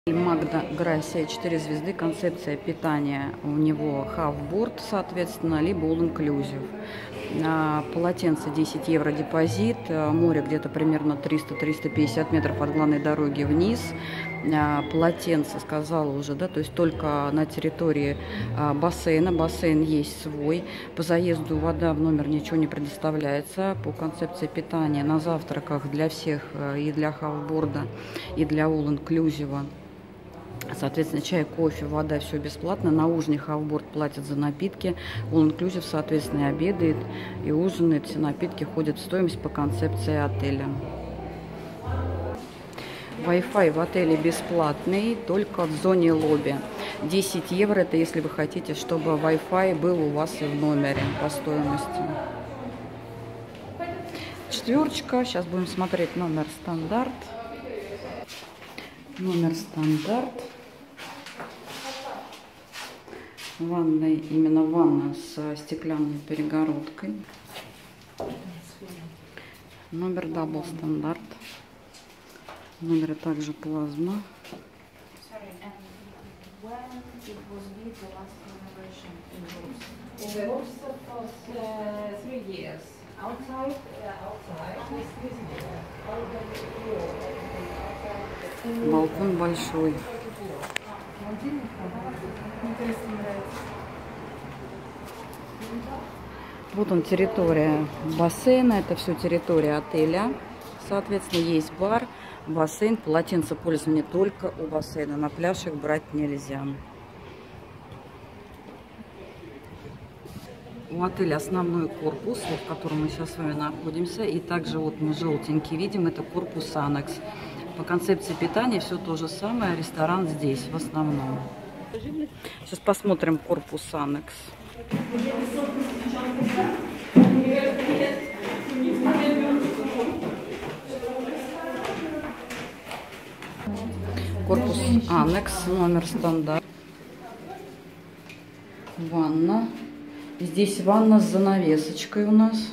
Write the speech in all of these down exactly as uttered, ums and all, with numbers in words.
Магда Грасия, четыре звезды, концепция питания у него half-board, соответственно, либо all-inclusive. Полотенце десять евро депозит, море где-то примерно триста — триста пятьдесят метров от главной дороги вниз. Полотенце, сказала уже, да, то есть только на территории бассейна, бассейн есть свой. По заезду вода в номер ничего не предоставляется. По концепции питания на завтраках для всех, и для half-board, и для all-inclusive. Соответственно, чай, кофе, вода, все бесплатно. На ужине half-board платят за напитки. All-inclusive, соответственно, и обедает, и ужинает. Все напитки входят в стоимость по концепции отеля. Wi-Fi в отеле бесплатный, только в зоне лобби. десять евро, это если вы хотите, чтобы Wi-Fi был у вас и в номере по стоимости. Четверочка. Сейчас будем смотреть номер стандарт. Номер стандарт. Ванная, именно ванна с стеклянной перегородкой. Номер дабл стандарт. В номере также плазма. Балкон большой. Вот он, территория бассейна. Это все территория отеля. Соответственно, есть бар, бассейн. Полотенце пользования только у бассейна. На пляж их брать нельзя. У отеля основной корпус, вот, в котором мы сейчас с вами находимся. И также вот мы желтенький видим, это корпус Анекс. По концепции питания все то же самое. Ресторан здесь в основном. Сейчас посмотрим корпус Анекс. Корпус Анекс, номер стандарт. Ванна. Здесь ванна с занавесочкой у нас.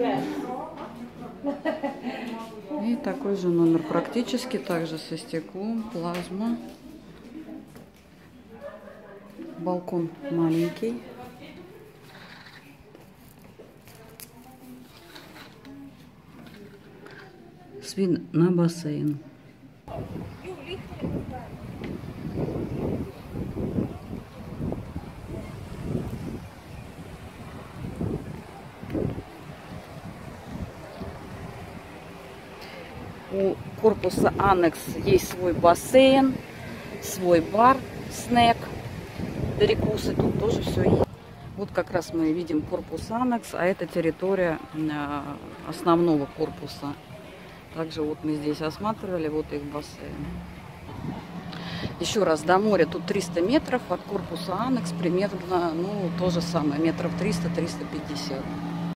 И такой же номер практически, также со стеклом, плазма. Балкон маленький. С видом на бассейн. У корпуса Анекс есть свой бассейн, свой бар, снэк, перекусы, тут тоже все есть. Вот как раз мы видим корпус Анекс, а это территория основного корпуса. Также вот мы здесь осматривали, вот их бассейн. Еще раз, до моря тут триста метров, от корпуса Анекс примерно, ну, то же самое, метров триста — триста пятьдесят.